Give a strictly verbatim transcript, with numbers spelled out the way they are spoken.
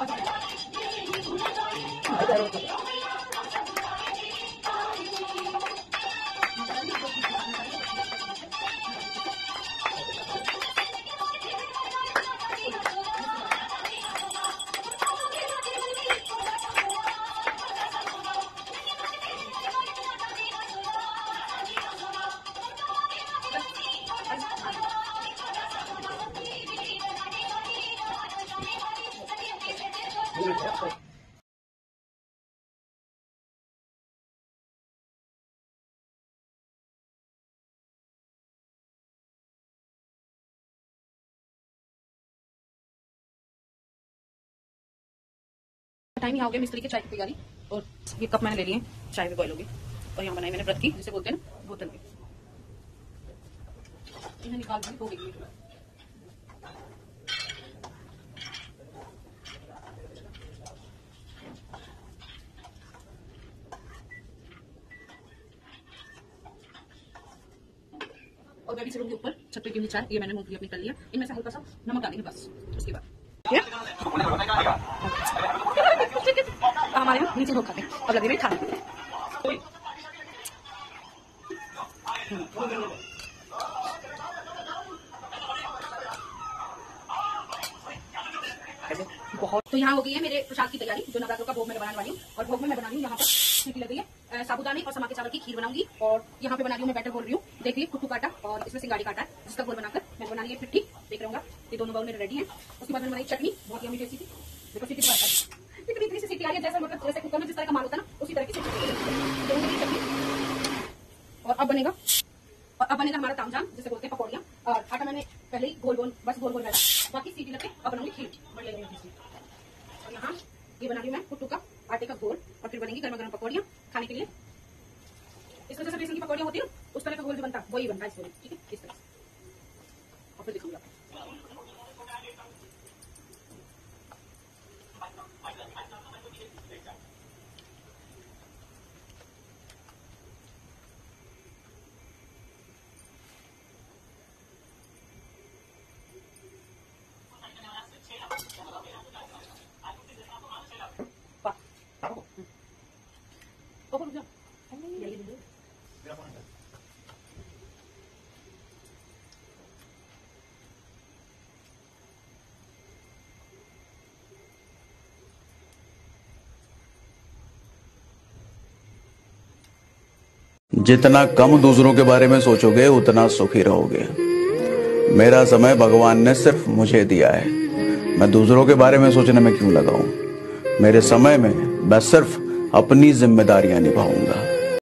Time यहाँ हो गया मिस्त्री के चाय की तैयारी। और ये कप मैंने ले लिए, चाय भी बॉयल होगी। और यहाँ बनाई मैंने व्रत की, जिसे बोलते हैं ना बोतल की। इन्हें निकाल दी हो गई। और मैं भी चलूंगी ऊपर छत पे क्यों चाय। ये मैंने मूंगफली अपनी कर लिया, इनमें से हल्का सा नमक डालेंगे बस। उसके बाद हमारे यहाँ नीचे लोग खाते हैं, अब लगे खाने के लिए। बहुत तो यहाँ हो गई है मेरे प्रसाद की तैयारी, जो नवरात्रों का भोग मैं बनाने वाली हूँ। और भोग में मैं बना रही हूँ यहाँ पर सीटी लग गई है साबुदाने और समा के चावल की खीर बनाऊंगी। और यहाँ पे बना रही हूँ मैं बैटर बोल रही हूँ, देखिए कुट्टू काटा और इसमें सिंगाड़ी काटा है, जिसका गोल बनाकर मैं बना रही है पिट्ठी। देख रहा ये दोनों बाउल मेरे रेडी है। उसके बाद मैंने बनाई चटनी, बहुत यम्मी टेस्टी थी। देखो सीटी पर इतनी इतनी सी सीटी आ रही है, जैसा मतलब जैसे कुकर में जिस तरह का माल होता है ना, उसी तरह की चटनी। और अब बनेगा और अब बनेगा हमारा तामझाम, जिसे बोलते हैं पकौड़ियाँ। और आटा मैंने पहले ही गोल गोल बस गोल गोल बैठा, बाकी सीटी लगे अब बनाऊंगी खीर, बड़ी लग रही है। और यहाँ ये बना रही हूँ मैं कुट्टू का आटे का घोल, और फिर बनेंगी गर्मा गर्म पकौड़ियाँ खाने के लिए। इस वजह से बेसन की पकौड़ियाँ होती है उस तरह का घोल जो बनता है वही बनता है इसमें, ठीक है इस तरह से। और फिर दिखाऊंगा जितना कम दूसरों के बारे में सोचोगे उतना सुखी रहोगे। मेरा समय भगवान ने सिर्फ मुझे दिया है, मैं दूसरों के बारे में सोचने में क्यों लगाऊं। मेरे समय में मैं सिर्फ अपनी जिम्मेदारियां निभाऊंगा।